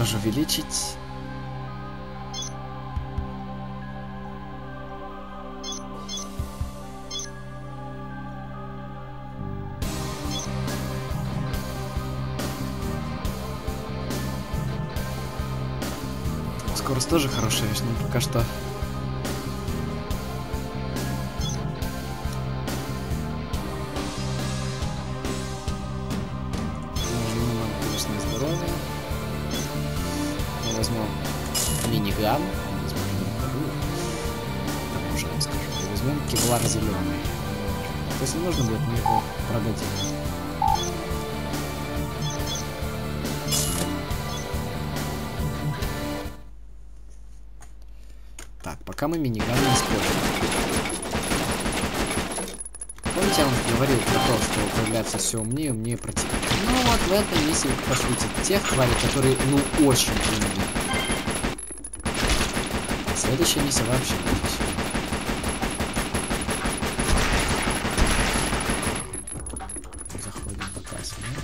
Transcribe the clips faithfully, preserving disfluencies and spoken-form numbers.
тоже увеличить. Скорость тоже хорошая вещь, но пока что... Нужно нам, конечно, здоровье. Мы возьмем миниган. Так уже вам скажу. Возьмем кевлар зеленый. Если нужно будет, мы его продадим. Пока мы миниган не используем. Помните, я вам говорил про то, что появляется все умнее и умнее противник. Ну вот в этой миссии вы пошлите тех тварей, которые ну очень умные. Следующая миссия вообще будет. Заходим в показ, да?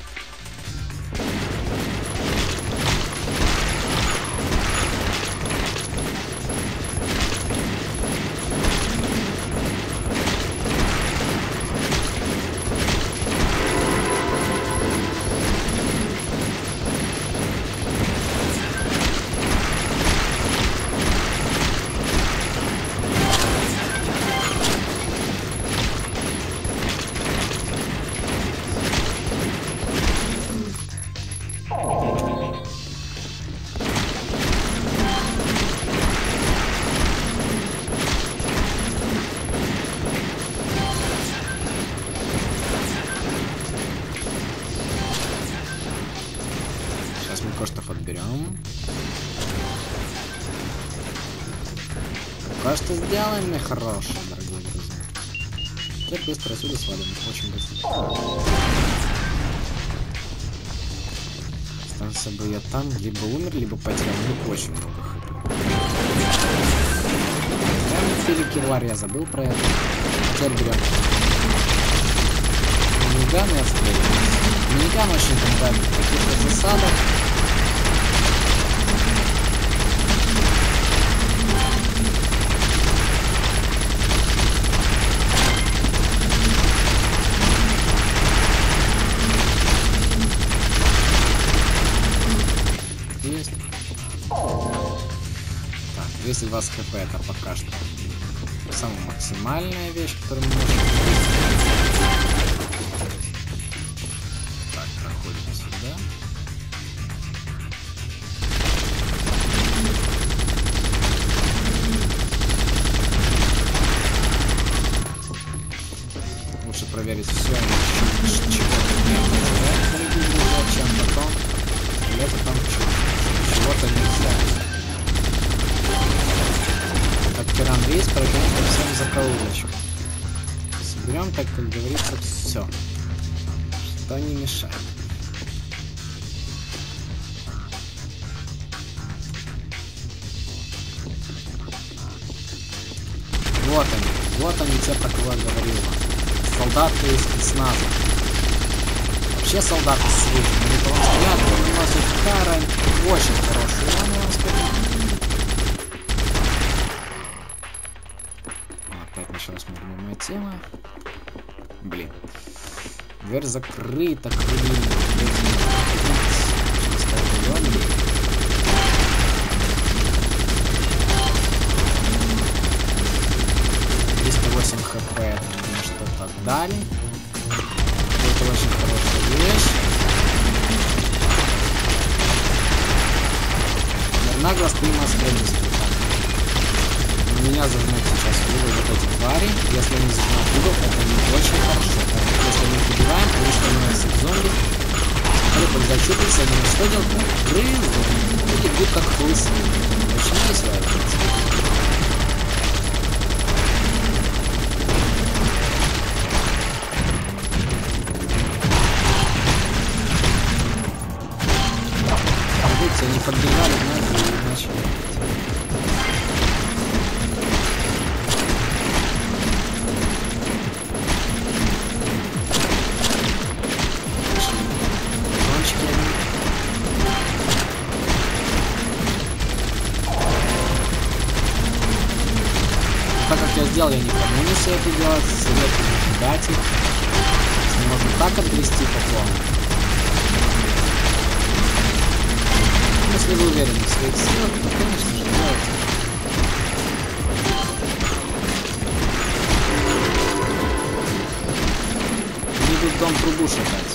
Кое-что подберем. Кое-что сделаем, мы хорошие, дорогие друзья. Теперь быстро отсюда свалим, очень быстро. Остался бы я там, либо умер, либо потерял, ну очень много хп. Кевлар, я забыл про это. Теперь берем миниган и отстреливаем. Миниган очень помогает в каких-то засадах. Есть. Так, двести двадцать хп это пока что самая максимальная вещь, которую мы можем. Так, проходим сюда. Лучше проверить все, чего-то не потерять, дорогие друзья, чем потом стрелять, а там чего-то нельзя. Как тиран весь, пройдем по всем закоулочкам. Соберем, так как говорится, все, что не мешает. Вот они, вот они те, про кого я говорил. Солдаты из спецназа. Вообще солдаты с лучом, они по вам стрелят, у нас тут кара очень хорошая. Я вам скажу. Опять началась моя любимая тема. Блин. Дверь закрыта, блин. триста восемь хп, мне что-то дали. Это очень хорошая вещь. Нагло стоим на скорости. Меня зажмут сейчас в угол вот эти твари. Если они зажмут в угол, это не очень хорошо. Так как если мы их убиваем, они становятся зомби. Смотри, как зачупятся, они что делают? Грызут. Или бьют как хлысты. Очень весело. Видите, они подбегали, знаете, и начали. так как я сделал, я никому не советую делать, советую не кидать их. Если можно так отгрести по плану. Если вы уверены в своих силах, то, конечно же, делайте. Не идут дом трубу шатать.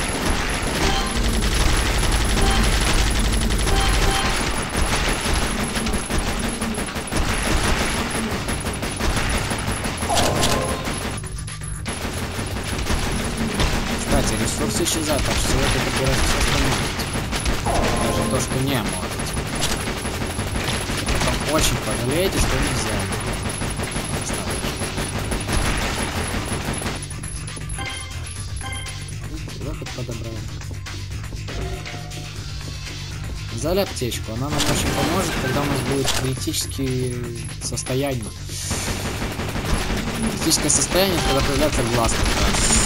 Кстати, ресурсы исчезают, так что это подбирать все остальное. Даже то, что не может. Потом очень пожалеете, что не взяли. Выход подобрал. Взяли аптечку, она нам очень поможет, когда у нас будет критические состояния. Критическое состояние, когда появляется глаз как раз.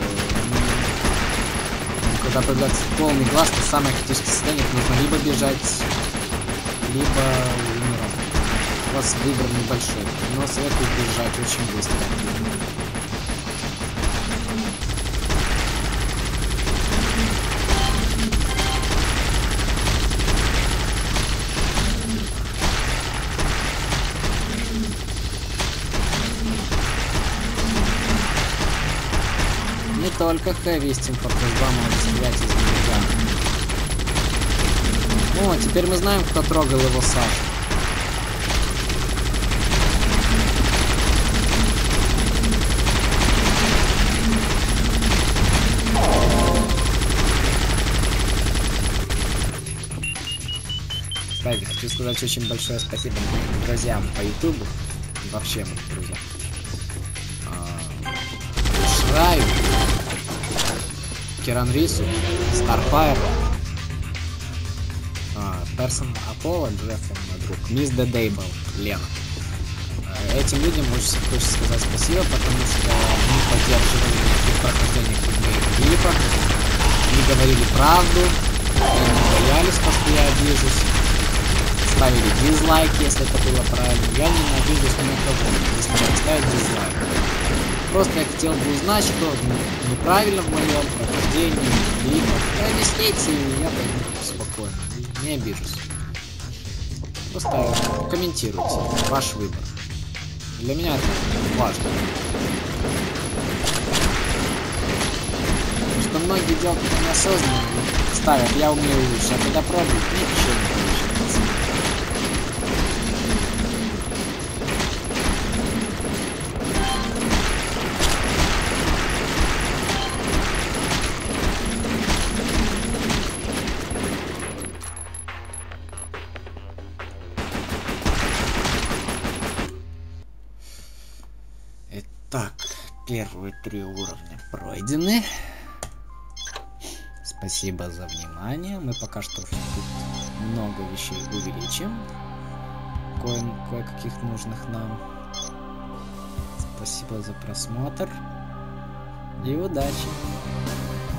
Когда появляется полный глаз, то самое критическое состояние, нужно либо бежать, либо умирать. У вас выбор небольшой, но советую бежать очень быстро. Не только Хэви из Team Fortress два может стрелять из нельзя. О, теперь мы знаем, кто трогал его Сашу. Кстати, хочу сказать очень большое спасибо моим друзьям по ютубу. Вообще моим друзьям. Шраю, Керанрису, Старфайру, Персон Аполло, Джефф, мой друг, Мисс Дедейбл, Лена. Этим людям очень хочется сказать спасибо, потому что они поддерживали в прохождениях моих клипов, они говорили правду, они не боялись, что я обижусь, ставили дизлайки, если это было правильно. Я не обижусь ни на кого, если не ставить дизлайк. Просто я хотел бы узнать, что неправильно в моем прохождении клипов. Объясните, и я пойду спокойно, не обижусь. Просто комментируйте, ваш выбор. Для меня это важно. Потому что многие делают это неосознанно, ставят, я умею лучше, а когда пробуют, ничего не получается. Так, первые три уровня пройдены. Спасибо за внимание. Мы пока что тут много вещей увеличим. Кое- кое-каких нужных нам. Спасибо за просмотр. И удачи.